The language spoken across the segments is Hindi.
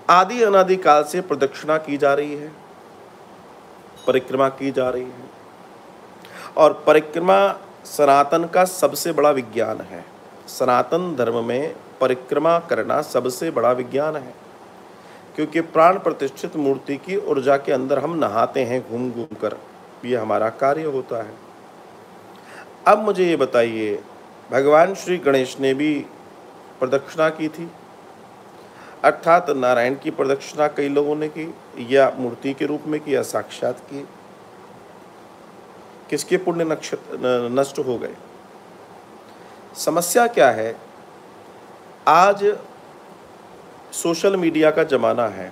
आदि अनादि काल से प्रदक्षिणा की जा रही है, परिक्रमा की जा रही है। और परिक्रमा सनातन का सबसे बड़ा विज्ञान है। सनातन धर्म में परिक्रमा करना सबसे बड़ा विज्ञान है, क्योंकि प्राण प्रतिष्ठित मूर्ति की ऊर्जा के अंदर हम नहाते हैं घूम घूम कर, ये हमारा कार्य होता है। अब मुझे ये बताइए, भगवान श्री गणेश ने भी प्रदक्षिणा की थी, अर्थात नारायण की प्रदक्षिणा कई लोगों ने की, या मूर्ति के रूप में की या साक्षात की। किसके पुण्य नष्ट हो गए? समस्या क्या है? आज सोशल मीडिया का जमाना है।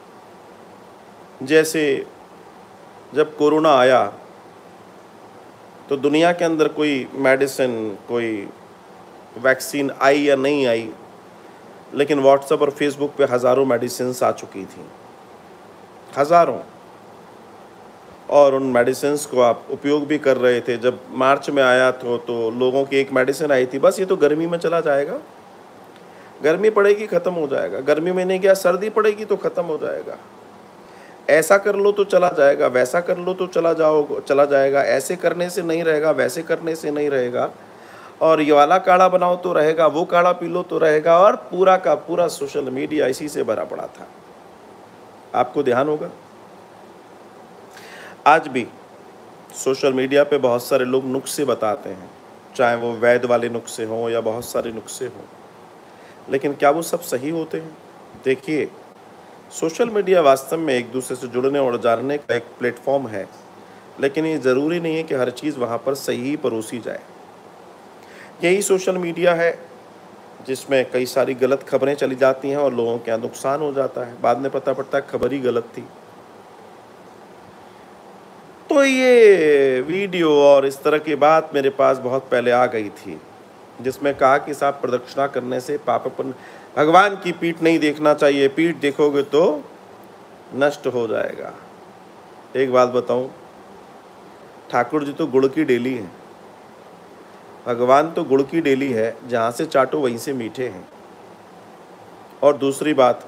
जैसे जब कोरोना आया तो दुनिया के अंदर कोई मेडिसिन, कोई वैक्सीन आई या नहीं आई, लेकिन व्हाट्सएप और फेसबुक पे हज़ारों मेडिसिन्स आ चुकी थी, हज़ारों। और उन मेडिसिन्स को आप उपयोग भी कर रहे थे। जब मार्च में आया तो लोगों की एक मेडिसिन आई थी, बस ये तो गर्मी में चला जाएगा, गर्मी पड़ेगी ख़त्म हो जाएगा, गर्मी में नहीं गया सर्दी पड़ेगी तो ख़त्म हो जाएगा, ऐसा कर लो तो चला जाएगा, वैसा कर लो तो चला जाएगा, ऐसे करने से नहीं रहेगा, वैसे करने से नहीं रहेगा, और ये वाला काढ़ा बनाओ तो रहेगा, वो काढ़ा पी लो तो रहेगा। और पूरा का पूरा सोशल मीडिया इसी से भरा पड़ा था। आपको ध्यान होगा, आज भी सोशल मीडिया पे बहुत सारे लोग नुस्खे बताते हैं, चाहे वो वैद्य वाले नुस्खे हों या बहुत सारे नुस्खे हों, लेकिन क्या वो सब सही होते हैं? देखिए, सोशल मीडिया वास्तव में एक दूसरे से जुड़ने और जानने का एक प्लेटफॉर्म है, लेकिन ये ज़रूरी नहीं है कि हर चीज़ वहाँ पर सही ही परोसी जाए। यही सोशल मीडिया है जिसमें कई सारी गलत खबरें चली जाती हैं और लोगों के यहाँ नुकसान हो जाता है, बाद में पता पड़ता है खबर ही गलत थी। तो ये वीडियो और इस तरह की बात मेरे पास बहुत पहले आ गई थी, जिसमें कहा कि साहब प्रदक्षिणा करने से पापपुण्य, भगवान की पीठ नहीं देखना चाहिए, पीठ देखोगे तो नष्ट हो जाएगा। एक बात बताऊं, ठाकुर जी तो गुड़ की डेली हैं, भगवान तो गुड़ की डेली है, जहाँ से चाटो वहीं से मीठे हैं। और दूसरी बात,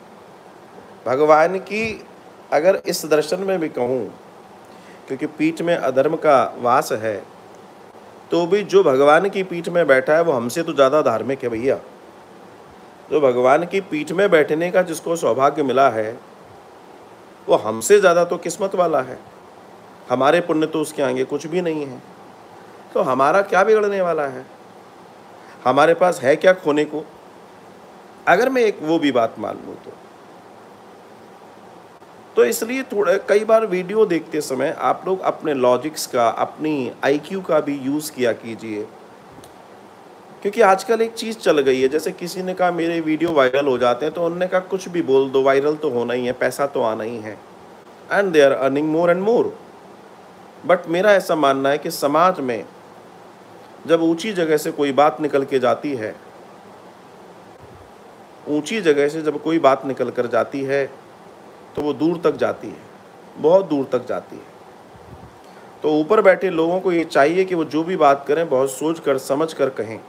भगवान की अगर इस दर्शन में भी कहूँ, क्योंकि पीठ में अधर्म का वास है, तो भी जो भगवान की पीठ में बैठा है वो हमसे तो ज़्यादा धार्मिक है भैया। जो भगवान की पीठ में बैठने का जिसको सौभाग्य मिला है, वो हमसे ज़्यादा तो किस्मत वाला है। हमारे पुण्य तो उसके आगे कुछ भी नहीं है, तो हमारा क्या बिगड़ने वाला है? हमारे पास है क्या खोने को? अगर मैं एक वो भी बात मान लूँ तो इसलिए थोड़ा कई बार वीडियो देखते समय आप लोग अपने लॉजिक्स का, अपनी आईक्यू का भी यूज़ किया कीजिए, क्योंकि आजकल एक चीज़ चल गई है। जैसे किसी ने कहा मेरे वीडियो वायरल हो जाते हैं, तो उन्होंने कहा कुछ भी बोल दो, वायरल तो होना ही है, पैसा तो आना ही है, and they are earning more and more. But मेरा ऐसा मानना है कि समाज में जब ऊंची जगह से कोई बात निकल के जाती है, ऊंची जगह से जब कोई बात निकल कर जाती है तो वो दूर तक जाती है, बहुत दूर तक जाती है। तो ऊपर बैठे लोगों को ये चाहिए कि वो जो भी बात करें बहुत सोच कर समझ कर कहें।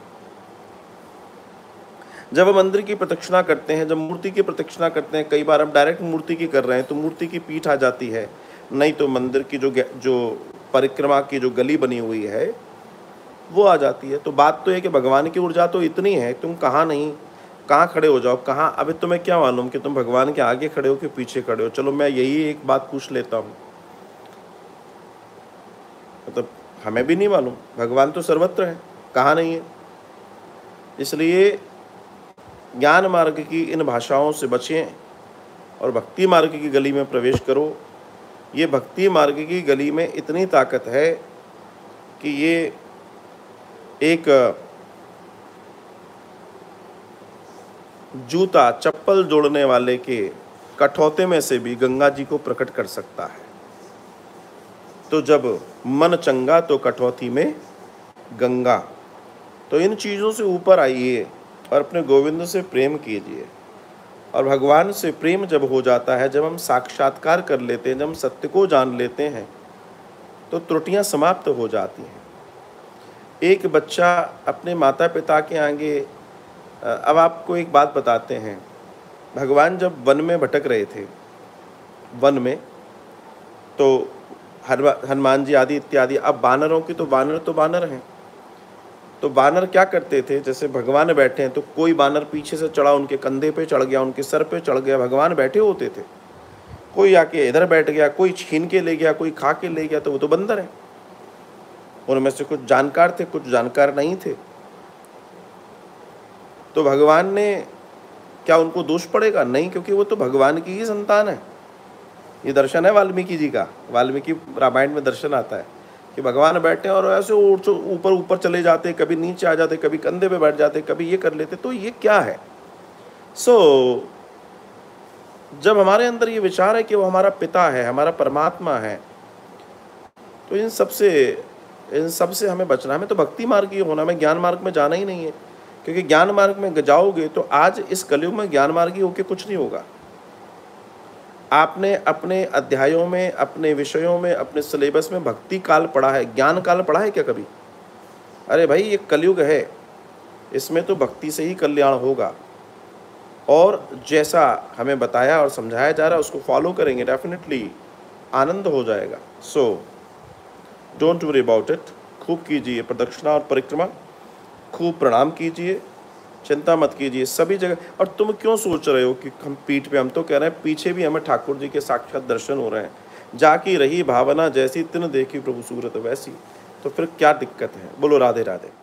जब हम मंदिर की प्रदक्षिणा करते हैं, जब मूर्ति की प्रदक्षिणा करते हैं, कई बार हम डायरेक्ट मूर्ति की कर रहे हैं तो मूर्ति की पीठ आ जाती है, नहीं तो मंदिर की जो परिक्रमा की जो गली बनी हुई है वो आ जाती है। तो बात तो है कि भगवान की ऊर्जा तो इतनी है, तुम कहाँ खड़े हो जाओ, कहाँ। अभी तुम्हें क्या मालूम कि तुम भगवान के आगे खड़े हो कि पीछे खड़े हो? चलो मैं यही एक बात पूछ लेता हूँ, मतलब हमें भी नहीं मालूम, भगवान तो सर्वत्र है, कहाँ नहीं है। इसलिए ज्ञान मार्ग की इन भाषाओं से बचें और भक्ति मार्ग की गली में प्रवेश करो। ये भक्ति मार्ग की गली में इतनी ताकत है कि ये एक जूता चप्पल जोड़ने वाले के कठौते में से भी गंगा जी को प्रकट कर सकता है। तो जब मन चंगा तो कठौती में गंगा। तो इन चीज़ों से ऊपर आइए और अपने गोविंद से प्रेम कीजिए। और भगवान से प्रेम जब हो जाता है, जब हम साक्षात्कार कर लेते हैं, जब हम सत्य को जान लेते हैं, तो त्रुटियां समाप्त हो जाती हैं। एक बच्चा अपने माता पिता के आगे, अब आपको एक बात बताते हैं, भगवान जब वन में भटक रहे थे, वन में, तो हनुमान जी आदि इत्यादि, अब बानरों की तो बानर हैं, तो बानर क्या करते थे, जैसे भगवान बैठे हैं तो कोई बानर पीछे से चढ़ा, उनके कंधे पे चढ़ गया, उनके सर पे चढ़ गया, भगवान बैठे होते थे, कोई आके इधर बैठ गया, कोई छीन के ले गया, कोई खा के ले गया, तो वो तो बंदर हैं। उनमें से कुछ जानकार थे, कुछ जानकार नहीं थे। तो भगवान ने, क्या उनको दोष पड़ेगा? नहीं, क्योंकि वो तो भगवान की ही संतान है। ये दर्शन है वाल्मीकि जी का, वाल्मीकि रामायण में दर्शन आता है कि भगवान बैठे और ऐसे ऊपर ऊपर चले जाते, कभी नीचे आ जाते, कभी कंधे पे बैठ जाते, कभी ये कर लेते। तो ये क्या है? जब हमारे अंदर ये विचार है कि वो हमारा पिता है, हमारा परमात्मा है, तो इन सबसे हमें बचना। हमें तो भक्ति मार्ग ही होना, हमें ज्ञान मार्ग में जाना ही नहीं है, क्योंकि ज्ञान मार्ग में जाओगे तो आज इस कलयुग में ज्ञान मार्गी होके कुछ नहीं होगा। आपने अपने अध्यायों में, अपने विषयों में, अपने सिलेबस में भक्ति काल पढ़ा है, ज्ञान काल पढ़ा है क्या कभी? अरे भाई, ये कलयुग है, इसमें तो भक्ति से ही कल्याण होगा। और जैसा हमें बताया और समझाया जा रहा है उसको फॉलो करेंगे, डेफिनेटली आनंद हो जाएगा। So don't worry about it. खूब कीजिए प्रदक्षिणा और परिक्रमा, खूब प्रणाम कीजिए, चिंता मत कीजिए सभी जगह। और तुम क्यों सोच रहे हो कि हम पीठ पे, हम तो कह रहे हैं पीछे भी हमें ठाकुर जी के साक्षात दर्शन हो रहे हैं। जाकी रही भावना जैसी, तिन देखी प्रभु सूरत वैसी। तो फिर क्या दिक्कत है? बोलो राधे राधे।